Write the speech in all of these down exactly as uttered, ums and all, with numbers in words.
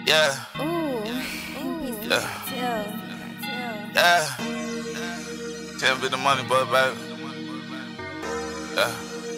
Yeah. Ooh. Yeah. Yeah. Yeah. Can't be the money, but baby. Yeah.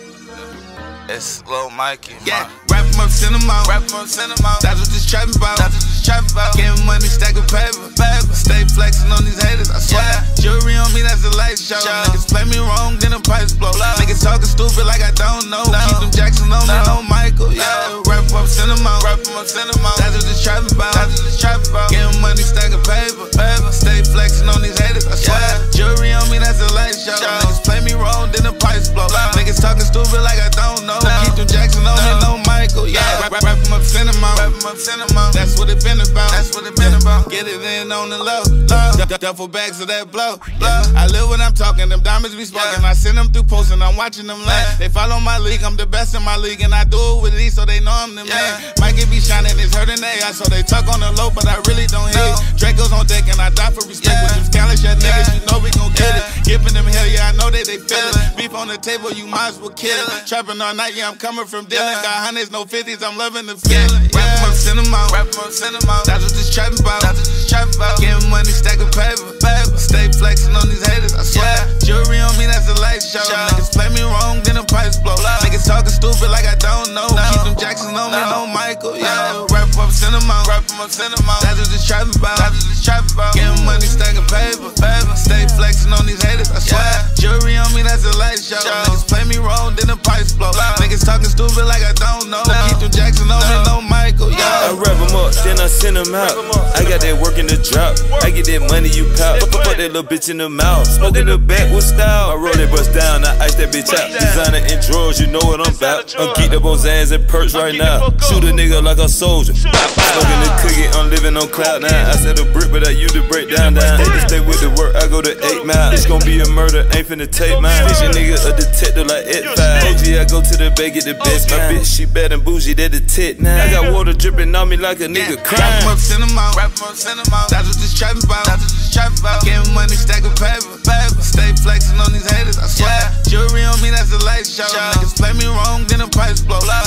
It's Lil Mikey. Yeah. Rap him up, send him out. Rap him up, send him out. That's what this trapping about. That's what this trapping about. Getting money, stacking paper. Paper. Stay flexing on these haters, I swear. Yeah. Jewelry on me, that's a light show. Show. Niggas play me wrong, then the price blow. Blow. Niggas talking stupid like I don't know. No. Keep them Jackson on me, No. no Michael. Yeah. No. Rap him up, send him out. Rap him up, send him out. That's what this trapping about. That's what this trapping about. Getting money, stacking paper. Paper. Stay flexing on these haters, I swear. Yeah. Jewelry on me, that's a light show. Show. Niggas play me wrong, then the price blow. Blow. Niggas talking stupid like I don't know. No. Keep them Jackson on me, no Michael. Yeah. Yeah. Rap, rap him up, send him out. Rap him up, send him out. That's what it been about. That's what it been about. Get it in on the low. Low. Du- du- Duffel bags of that blow. Blow. I live when I'm talking, them diamonds be smoking. Yeah. I send them through posts and I'm watching them land. Yeah. They follow my league, I'm the best in my league, and I do it with ease so they know I'm the Yeah. man. Mikey be shining, it's hurting their eyes, so they tuck on the low, but I really don't hit No. it. Draco's on deck and I die for respect. Yeah. With them scandalous shit niggas, Yeah. you know we gon' get Yeah. it. Giving them hell, yeah, I know that they feel Feel it. it. Beef on the table, you might as well kill Kill it. it. Trapping all night, yeah, I'm coming from Dylan. Yeah. Got hundreds, no fifties, I'm loving the Yeah. feeling. Rap 'em Yeah. up, send 'em out. Rap him up, send him out. That's what this trapping about. That's what this trapping about. Getting money, stacking paper. Paper. Stay flexing on these haters, I swear. Yeah. Jewelry on me, that's a light show. Show. Niggas play me wrong, then the price blow. Blow. Niggas talking stupid like I don't know. No. Keep them Jackson on me, No. no Michael. Yeah, No. rap up, send them out. Rap him up, send him out. That's what this trapping about. That's what this trapping about. Getting money, stacking paper. Paper. Stay flexing on these haters, I swear. Yeah. Jewelry on me, that's a light show. Show. Niggas play me wrong, then the price blow. Blow. Niggas talking stupid like I don't know. No. Keep them Jackson on me, No. no Michael. Yeah. I rev them up, then I send them out. I got that work in the drop. I get that money, you pout. Put that little bitch in the mouth. Smoking the back with style. I roll that bust down, I ice that bitch out. Designer and drawers, you know what I'm about. I'm geeked up on Zans and perks right now. Shoot a nigga like a soldier. Smoking the cookie, I'm living on cloud nine. I said a brick, but I use to break down down. They stay with the work, I go to eight mile. It's gonna be a murder, ain't finna take mine. Bitch, a nigga a detective like Ed five. O G, I go to the bay, get the best. My bitch, she bad and bougie, they the tit now. I got water dripping on me like a nigga Rap 'em crying. up, send 'em out. Rap him up, send him out. That's what this trapping about. That's what this trapping about. Getting money, stacking paper. Paper. Stay flexing on these haters, I swear. Yeah. Jewelry on me, that's a light show. Show. Niggas play me wrong, then the price blow. Blow.